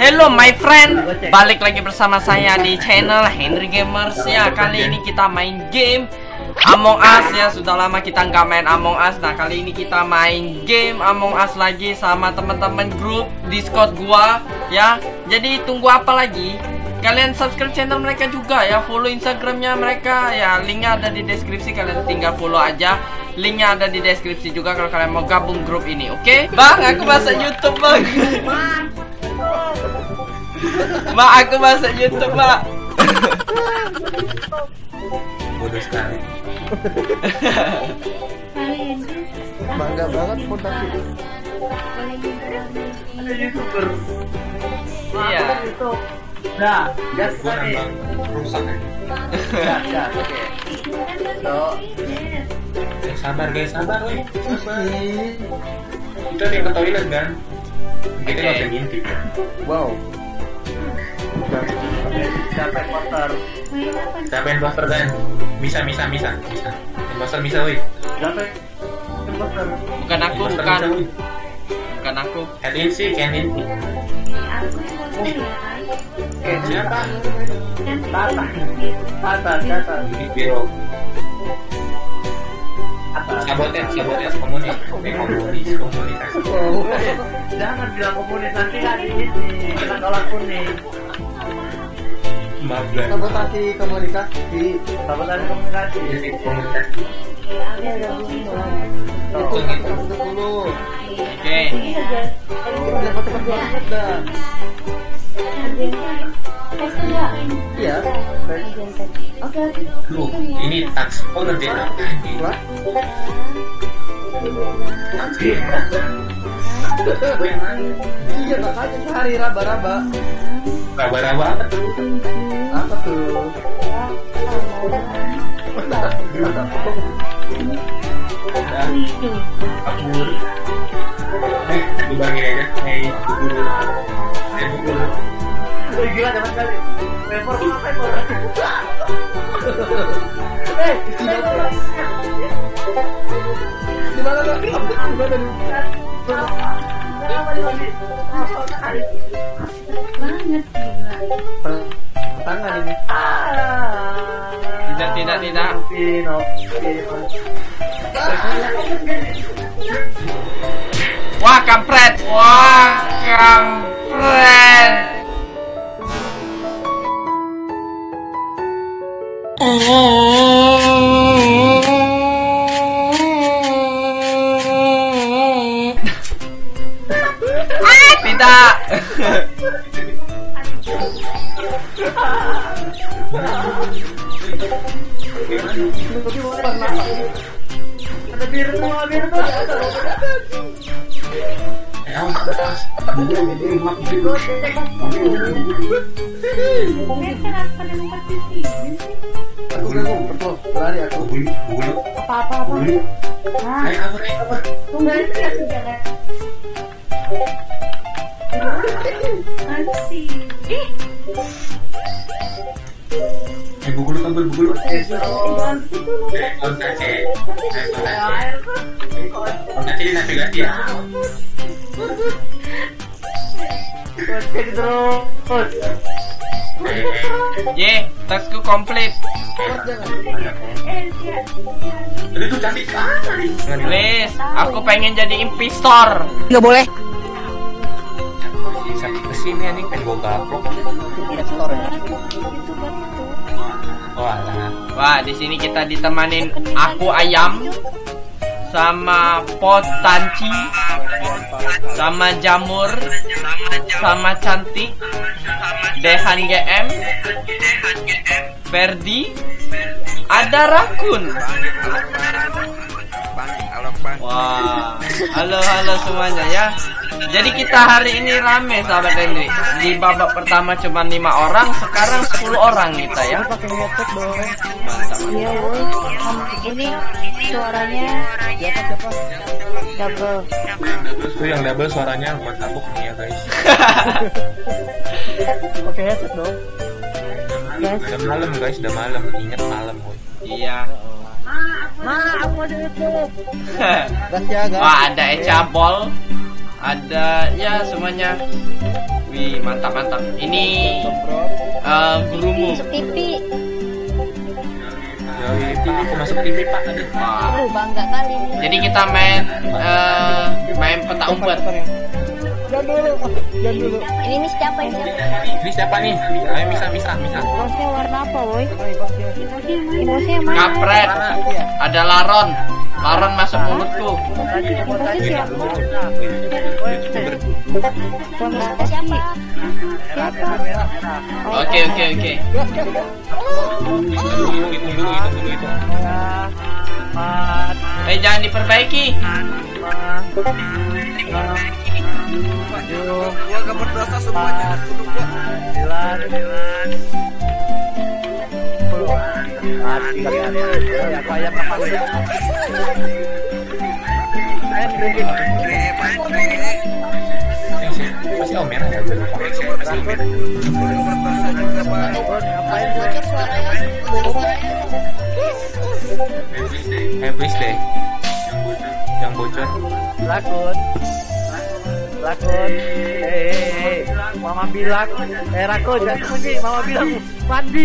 Hello my friend, balik lagi bersama saya di channel Henry Gamers ya. Kali ini kita main game Among Us ya. Sudah lama kita nggak main Among Us. Nah kali ini kita main game Among Us lagi sama teman-teman grup Discord gua ya. Jadi tunggu apa lagi? Kalian subscribe channel mereka juga ya, follow Instagramnya mereka ya. Linknya ada di deskripsi, kalian tinggal follow aja. Linknya ada di deskripsi juga kalau kalian mau gabung grup ini, oke? Bang, aku masuk YouTube bang. Mak, aku masuk YouTube, Mak. Bodoh sekali. Bangga banget fondasi ada YouTuber. Iya. Nah, gas Gua nih. nambah rusak ya. Gas, oke. So, Sabar guys, sabar weh. Sabar. Kita nih ke toilet kan. Kita nggak usah ngintip ya. wow. siapa yang motor? Siapa yang poster kan? Misa. Yang poster Misa weh. Siapa yang motor? Bukan aku, Yang poster bukan. Misa, weh. Bukan aku. Kenin sih. Siapa? Atas. Di biro. Atas. Sabotes komunis. Komunikasi. Jangan bilang komunis, nanti kan ini kena tolak kuning. Bablas. Sabotasi komunikasi. Sabotasi komunikasi. Komunikasi. Itu gitu. 10. Oke. Dapat banget dah. Iya. Lu, ini tax order Wah. Iya makanya sehari raba-raba. Raba-raba apa tuh? Apa tuh? Kabur. Dibagi aja. Kabur. Gila dapat kali. Pepor. Di mana tuh? Di mana nih? Tangan ini. Tidak. Wah, kampret. Tidak. Ada virtual. Aku gak ngumpet loh. Lari aku. Bulu. Apa? Ayo kabur. Tunggu itu ya jalan. Asik. Bulu kabur. Jangan situ lu. Kontaci di navigasi ya. Cek terus. Ye, tasku komplit. Jadi tuh cantik sekali. Please, aku pengen jadi impistor. Nggak boleh. Sakit kesini nih pengen gue gaplok. Oh alah. Wah, di sini kita ditemanin aku ayam sama Potanci sama Jamur sama Cantik Dehan GM Ferdi ada Rakun. Wah, halo semuanya ya. Jadi kita hari ini rame sahabat Henry. Di babak pertama cuma 5 orang, sekarang 10 orang kita ya. Pakai headset dong. Mantap. Iya, woi. Ini suaranya Siapa? double. Itu yang double suaranya buat tabuk nih ya guys. Pakai headset dong. gas. Udah malam guys, udah malam. Ingat malam, woy. Iya. Aku ada YouTube. Gas ya, gas. Wah, ada ecabol. Ada ya semuanya. Wih, mantap mantap. Ini gurumu. Masuk TV. Yoi, Pak, aku masuk TV, Pak, tadi. Wah. Bangga kali nih. Jadi kita main peta umpet. Jangan dulu. Ini nih siapa ini? Ini siapa nih? Ayo Misa. Bosnya warna apa, boy? Bosnya mana? Kapret. Ada laron. Laron masuk mulutku. Bosnya siapa? Bosnya siapa? Oke. Hitung dulu. Jangan diperbaiki. Gua gak berdosa semuanya. Masih oh merah ya. Bocor suaranya. Please deh. Yang bocor. Lakon. Mama bilang, Rako jangan kunci. Mama bilang mandi,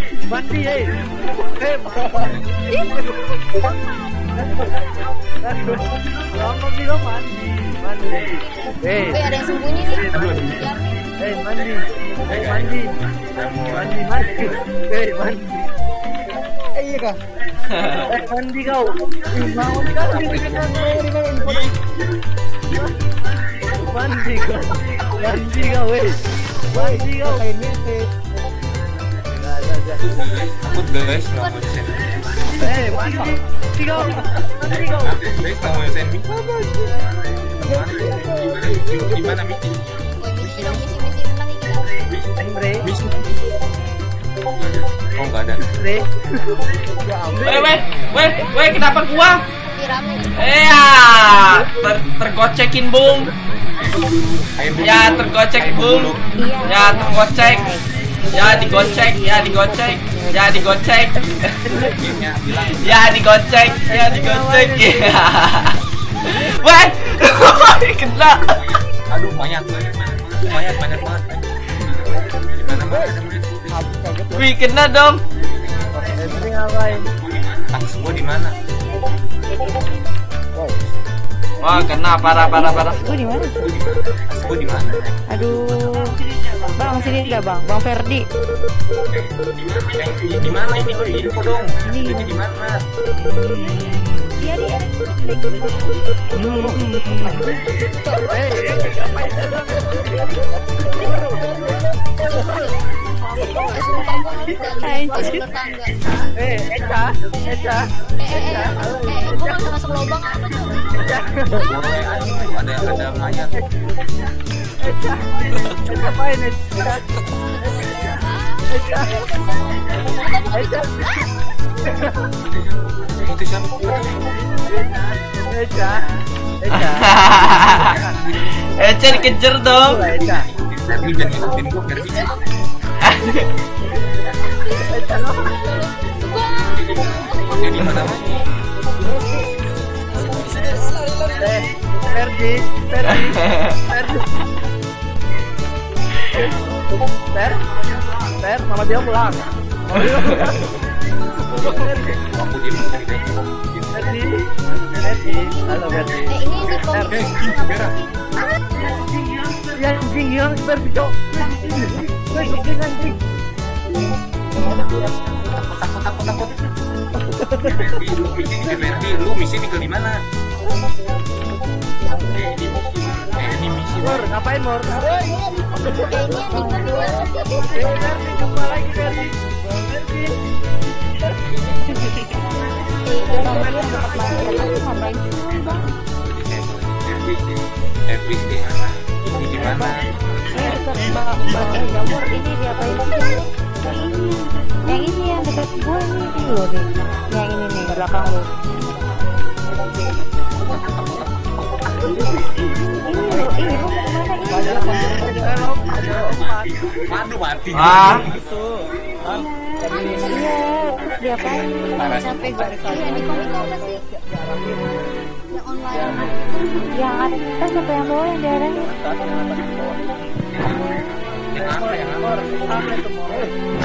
Mama bilang mandi. Ada yang sembunyi nih. Mandi. Iya kah? Mandi kau. Mau mandi kau, Mandi kau. Ini sih. Takut guys, nggak mau send. Mandi kau. Guys, nggak mau send. Gimana Miki? Misi menang ini. Misi. Oh nggak ada. Weh, kenapa gua? Tergocekin bung. Ya tergocek bung. Ya tergocek. Ya digocek. Weh, kena. Aduh banyak banget. Gimana? Wih, kena dong. Tas gua di mana? Wah, kena parah. Gue di mana? Tas gua di mana? Aduh. Bang, sini enggak, Bang? Bang Ferdi. Di mana ini? Info dong. Ini di mana? Dia. Eca. Gue gak masuk lubang apa tuh? Ada mayat. Eca apain Eca? Itu siapa? Eca dikejar dong. Ferdi jangan ikutin gua, Ferdi. Dia di mana? Ferdi. Mama dia pulang. Aku di mana guys? Ferdi. Halo Ferdi. Ini di komisi Merah. Ya anjing hilang Ferdi cok. Anjing. Takut. Ferdi, lu misi di ke mana? Ini misi. Mor, ngapain Mor? Ferdi Jumpa lagi Ferdi. ngapain sih, Bang? Please di mana? Ini di mana? Jamur ini diapain sih? Yang ini yang dekat gue ini loh nih. Yang ini nih belakang lo. Ini lo kemana ini? Aduh mati. Iya, terus diapain? Sampai gue ini komik apa sih? Yang online. Yang atas apa yang bawah yang diarahin? Yang apa? Apa itu mau?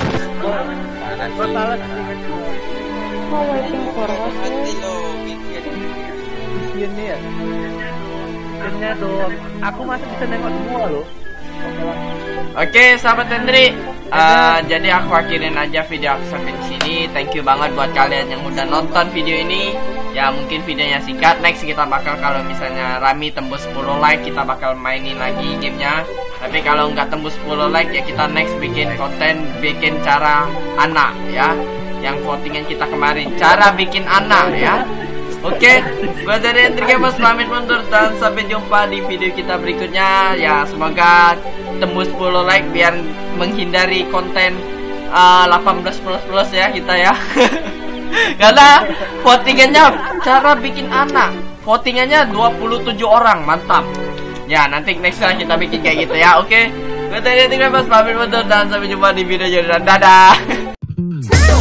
Oh, waiting for host. Ini ya. Skinnya tuh, aku masih bisa nengok semua loh. Oke, sahabat Hendri. Jadi aku akhirin aja video aku sampai di sini. Thank you banget buat kalian yang udah nonton video ini. Ya mungkin videonya singkat. Next kita bakal, kalau misalnya Rami tembus 10 like, kita bakal mainin lagi gamenya. Tapi kalau nggak tembus 10 like ya kita next bikin konten, bikin cara anak ya. Yang votingan kita kemarin, cara bikin anak ya. Oke, gue dari Hendri Gamers pamit mundur dan sampai jumpa di video kita berikutnya. Ya semoga tembus 10 like biar menghindari konten 18+ ya kita ya. Karena votingannya cara bikin anak, votingannya 27 orang, mantap. Ya nanti next kali kita bikin kayak gitu ya. Oke, gue dari Hendri Gamers pamit mundur dan sampai jumpa di video selanjutnya. Dadah.